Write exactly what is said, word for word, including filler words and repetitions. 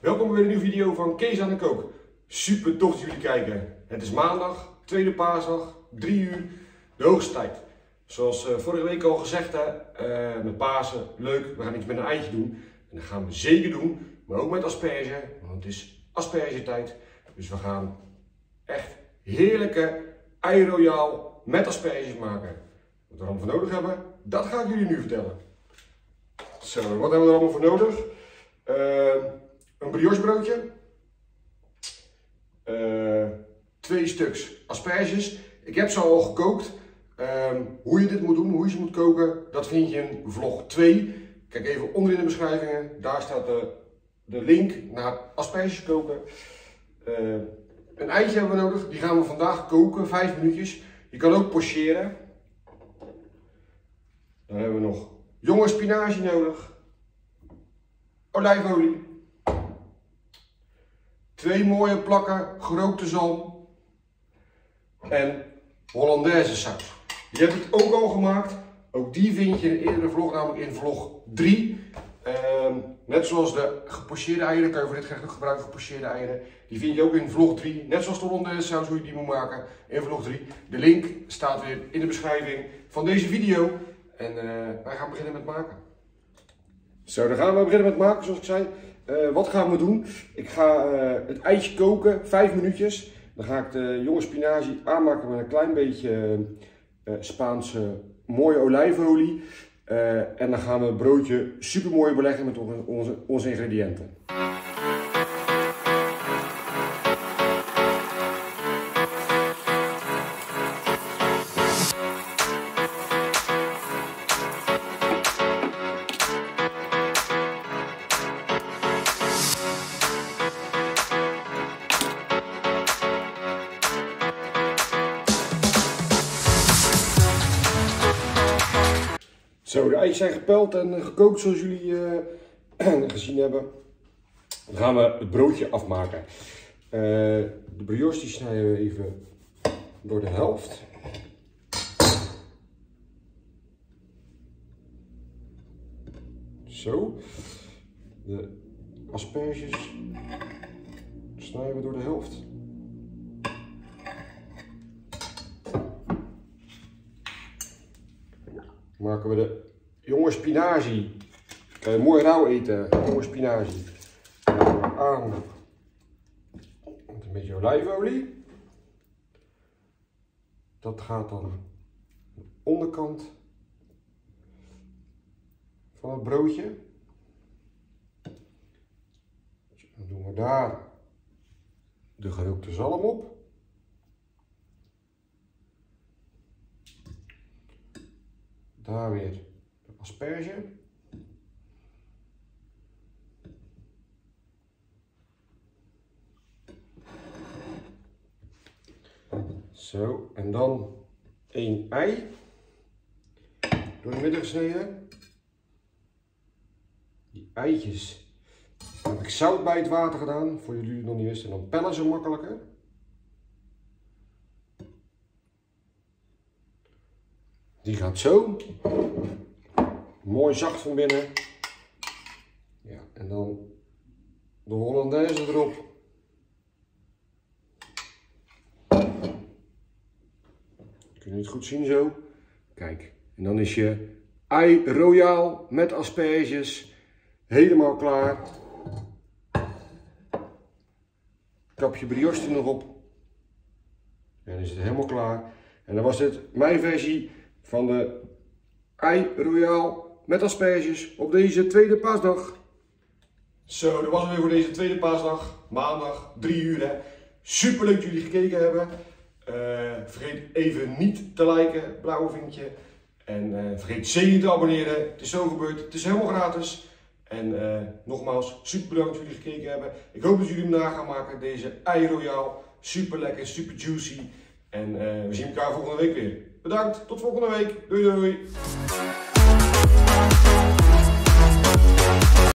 Welkom bij een nieuwe video van Kees aan de Kook. Super tof dat jullie kijken. Het is maandag, tweede paasdag, drie uur, de hoogste tijd. Zoals uh, vorige week al gezegd, hè, uh, met Pasen, leuk, we gaan iets met een eitje doen. En dat gaan we zeker doen, maar ook met asperge, want het is aspergetijd. Dus we gaan echt heerlijke ei royaal met asperges maken. Wat we er allemaal voor nodig hebben, dat ga ik jullie nu vertellen. Zo, wat hebben we er allemaal voor nodig? Uh, een briochebroodje, uh, twee stuks asperges. Ik heb ze al gekookt. Uh, hoe je dit moet doen, hoe je ze moet koken, dat vind je in vlog twee. Kijk even onder in de beschrijvingen, daar staat de, de link naar asperges koken. Uh, een eitje hebben we nodig, die gaan we vandaag koken, vijf minuutjes. Je kan ook pocheren. Dan hebben we nog jonge spinazie nodig, olijfolie, twee mooie plakken gerookte zalm en Hollandaise saus. Die heb ik ook al gemaakt. Ook die vind je in een eerdere vlog, namelijk in vlog drie. Um, net zoals de gepocheerde eieren, kan je voor dit gerecht ook gebruiken, gepocheerde eieren. Die vind je ook in vlog drie. Net zoals de Hollandaise saus, hoe je die moet maken in vlog drie. De link staat weer in de beschrijving van deze video. En uh, wij gaan beginnen met maken. Zo, dan gaan we beginnen met maken, zoals ik zei. Uh, wat gaan we doen? Ik ga uh, het eitje koken, vijf minuutjes. Dan ga ik de jonge spinazie aanmaken met een klein beetje uh, Spaanse mooie olijfolie. Uh, en dan gaan we het broodje super mooi beleggen met onze, onze, onze ingrediënten. Zo, de eitjes zijn gepeld en gekookt zoals jullie uh, gezien hebben. Dan gaan we het broodje afmaken. Uh, de brioche die snijden we even door de helft. Zo. De asperges snijden we door de helft. Maken we de jonge spinazie. Kan je mooi rauw eten, jonge spinazie. Maken we aan met een beetje olijfolie. Dat gaat dan aan de onderkant van het broodje. Dan doen we daar de gerookte zalm op. Daar weer de asperge. Zo, en dan één ei door de midden gesneden. Die eitjes heb ik zout bij het water gedaan, voor jullie het nog niet wisten, dan pellen ze makkelijker. Die gaat zo, mooi zacht van binnen. Ja, en dan de Hollandaise erop. Kun je het goed zien zo? Kijk, en dan is je ei royaal met asperges helemaal klaar. Kap je brioche er nog op. En dan is het helemaal klaar. En dan was dit mijn versie van de ei royaal met asperges op deze tweede paasdag. Zo, dat was het weer voor deze tweede paasdag. Maandag, drie uur. Hè. Super leuk dat jullie gekeken hebben. Uh, vergeet even niet te liken, blauwe vinkje. En uh, vergeet zeker niet te abonneren. Het is zo gebeurd, het is helemaal gratis. En uh, nogmaals, super bedankt dat jullie gekeken hebben. Ik hoop dat jullie hem na gaan maken, deze ei royaal. Super lekker, super juicy. En uh, we zien elkaar volgende week weer. Bedankt, tot volgende week. Doei doei.